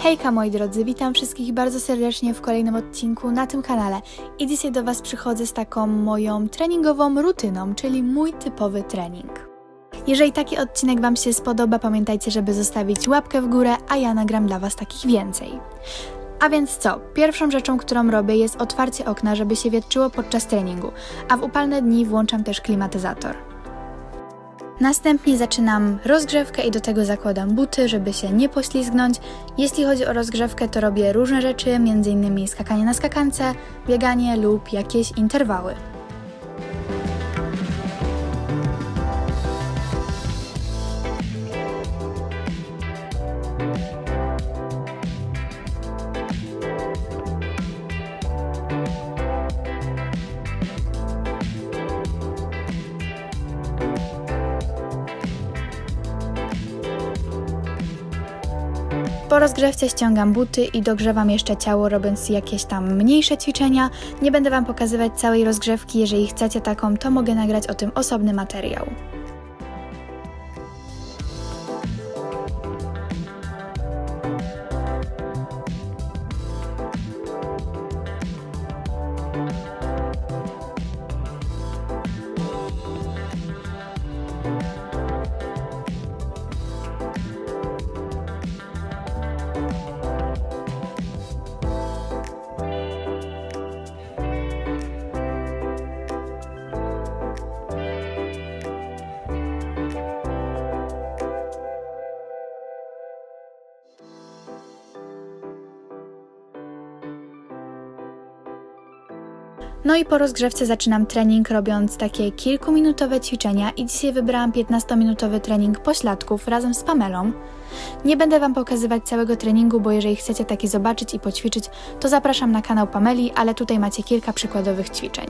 Hejka moi drodzy, witam wszystkich bardzo serdecznie w kolejnym odcinku na tym kanale i dzisiaj do Was przychodzę z taką moją treningową rutyną, czyli mój typowy trening. Jeżeli taki odcinek Wam się spodoba, pamiętajcie, żeby zostawić łapkę w górę, a ja nagram dla Was takich więcej. A więc co? Pierwszą rzeczą, którą robię, jest otwarcie okna, żeby się wietrzyło podczas treningu, a w upalne dni włączam też klimatyzator. Następnie zaczynam rozgrzewkę i do tego zakładam buty, żeby się nie poślizgnąć. Jeśli chodzi o rozgrzewkę, to robię różne rzeczy, m.in. skakanie na skakance, bieganie lub jakieś interwały. Po rozgrzewce ściągam buty i dogrzewam jeszcze ciało, robiąc jakieś tam mniejsze ćwiczenia. Nie będę Wam pokazywać całej rozgrzewki, jeżeli chcecie taką, to mogę nagrać o tym osobny materiał. No i po rozgrzewce zaczynam trening, robiąc takie kilkuminutowe ćwiczenia i dzisiaj wybrałam 15-minutowy trening pośladków razem z Pamelą. Nie będę Wam pokazywać całego treningu, bo jeżeli chcecie taki zobaczyć i poćwiczyć, to zapraszam na kanał Pameli, ale tutaj macie kilka przykładowych ćwiczeń.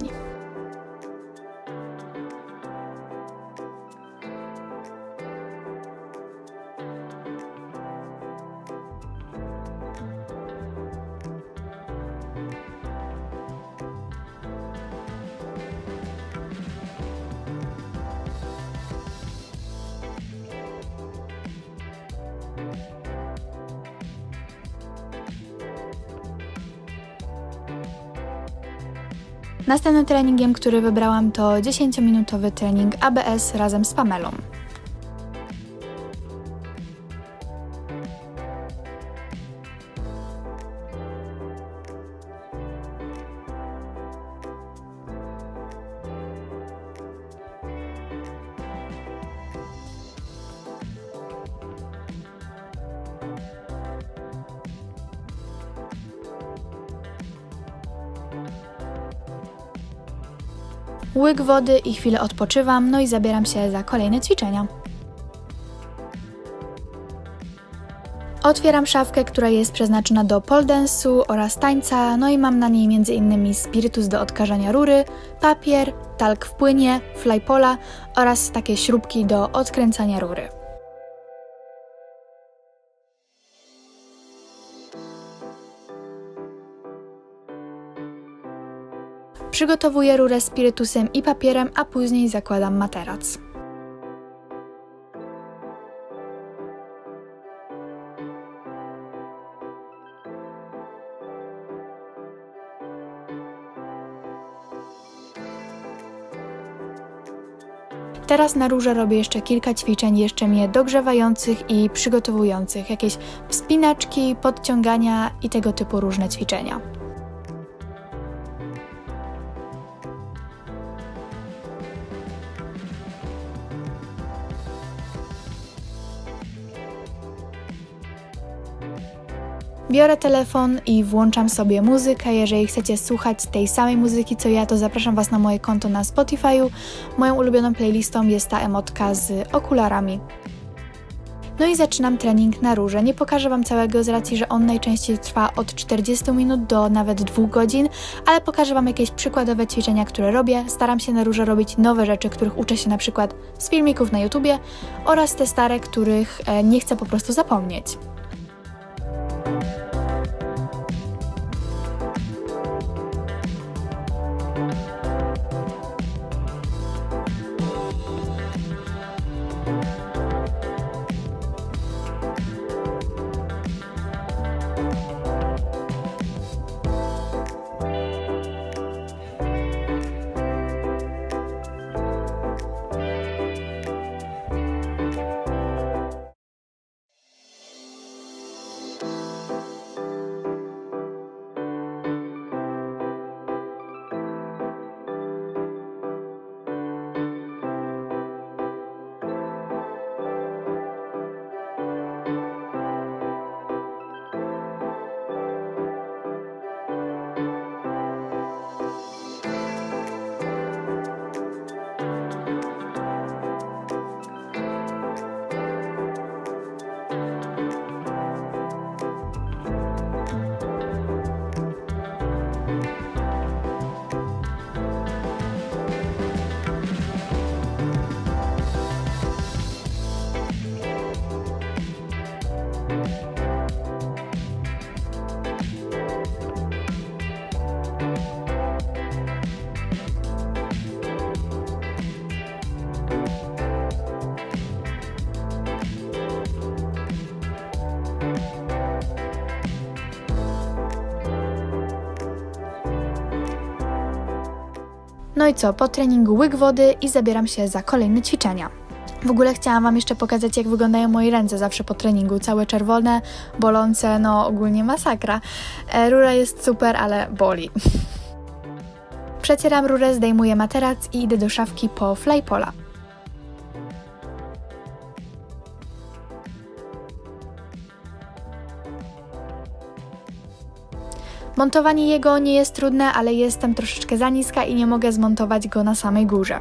Następnym treningiem, który wybrałam, to 10-minutowy trening ABS razem z Pamelą. Łyk wody i chwilę odpoczywam, no i zabieram się za kolejne ćwiczenia. Otwieram szafkę, która jest przeznaczona do pole dance'u oraz tańca, no i mam na niej m.in. spirytus do odkażania rury, papier, talk w płynie, flypola oraz takie śrubki do odkręcania rury. Przygotowuję rurę spirytusem i papierem, a później zakładam materac. Teraz na rurze robię jeszcze kilka ćwiczeń, jeszcze mnie dogrzewających i przygotowujących, jakieś wspinaczki, podciągania i tego typu różne ćwiczenia. Biorę telefon i włączam sobie muzykę. Jeżeli chcecie słuchać tej samej muzyki co ja, to zapraszam Was na moje konto na Spotify'u. Moją ulubioną playlistą jest ta emotka z okularami. No i zaczynam trening na rurze. Nie pokażę Wam całego z racji, że on najczęściej trwa od 40 minut do nawet 2 godzin, ale pokażę Wam jakieś przykładowe ćwiczenia, które robię. Staram się na rurze robić nowe rzeczy, których uczę się na przykład z filmików na YouTubie oraz te stare, których nie chcę po prostu zapomnieć. No i co, po treningu łyk wody i zabieram się za kolejne ćwiczenia. W ogóle chciałam Wam jeszcze pokazać, jak wyglądają moje ręce zawsze po treningu. Całe czerwone, bolące, no ogólnie masakra. Rura jest super, ale boli. Przecieram rurę, zdejmuję materac i idę do szafki po Flypola. Montowanie jego nie jest trudne, ale jestem troszeczkę za niska i nie mogę zmontować go na samej górze.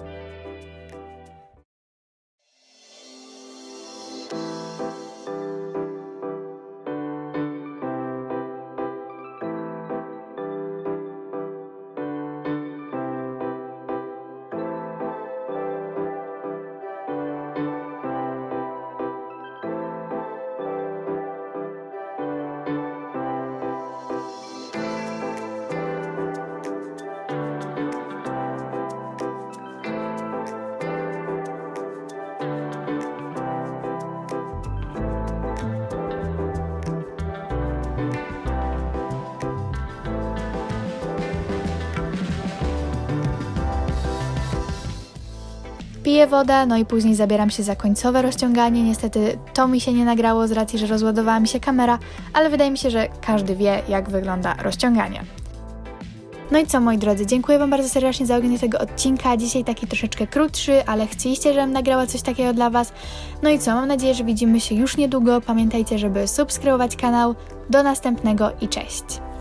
Piję wodę, no i później zabieram się za końcowe rozciąganie. Niestety to mi się nie nagrało z racji, że rozładowała mi się kamera, ale wydaje mi się, że każdy wie, jak wygląda rozciąganie. No i co, moi drodzy, dziękuję Wam bardzo serdecznie za oglądanie tego odcinka. Dzisiaj taki troszeczkę krótszy, ale chcieliście, żebym nagrała coś takiego dla Was. No i co, mam nadzieję, że widzimy się już niedługo. Pamiętajcie, żeby subskrybować kanał. Do następnego i cześć!